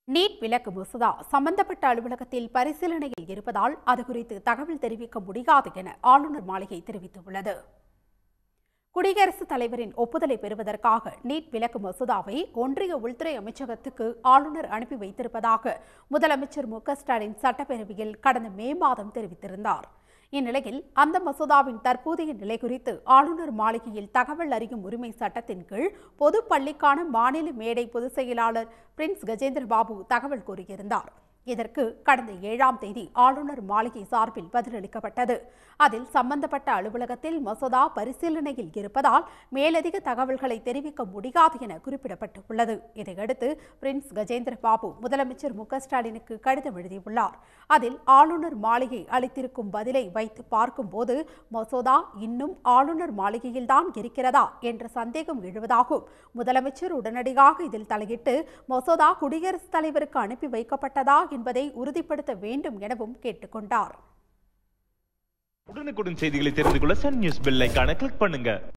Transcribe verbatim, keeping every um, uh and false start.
NEET விலக்கு மசோதா சம்பந்தப்பட்ட அலுவலகத்தில் பரிசீலனையில் இருப்பதால் அது குறித்து தகவல் தெரிவிக்க முடியாது என ஆளுநர் மாளிகை தெரிவித்துள்ளது. குடியரசுத் தலைவரின் ஒப்புதலை பெறுவதற்காக நீட் விலக்கு மசோதாவை ஒன்றிய உள்துறை அமைச்சகத்துக்கு ஆளுநர் அனுப்பி வைத்திருப்பதாக முதலமைச்சர் மு க ஸ்டாலின் சட்டப்பேரவையில் கடந்த மே மாதம் தெரிவித்திருந்தார். இந்நிலையில் அந்த மசோதாவின் தற்போதைய நிலை குறித்து ஆளுநர் மாளிகையில் தகவல் அறியும் உரிமை சட்டத்தின் கீழ் பொது பள்ளிக்கான மாநில மேடை பொதுச் செயலாளர் பிரின்ஸ் கஜேந்திர பாபு தகவல் கூறியிருந்தார். இதற்கு கடந்த ஏழாம் தேதி ஆளுநர் மாளிகை சார்பில் பதிலளிக்கப்பட்டது. அதில் சம்பந்தப்பட்ட அலுவலகத்தில் மசோதா பரிசீலனையில் இருப்பதால் மேலதிக தகவல்களை தெரிவிக்க முடியாது என குறிப்பிடப்பட்டுள்ளது. இதையடுத்து பிரின்ஸ் கஜேந்திர பாபு முதலமைச்சர் மு க ஸ்டாலினுக்கு கடிதம் எழுதியுள்ளார். அதில் ஆளுநர் மாளிகை அளித்திருக்கும் பதிலை வைத்து பார்க்கும்போது மசோதா இன்னும் ஆளுநர் மாளிகையில்தான் இருக்கிறதா என்ற சந்தேகம் எழுவதாகும். முதலமைச்சர் உடனடியாக இதில் தலையிட்டு மசோதா குடியரசுத் தலைவருக்கு அனுப்பி வைக்கப்பட்டதா என்பதை உறுதிப்படுத்த வேண்டும் எனவும் கேட்டுக்கொண்டார். உடனுக்குடன் செய்திகளை தெரிந்து கொள்ள சன் நியூஸ் பெல் ஐகானை கிளிக் பண்ணுங்க.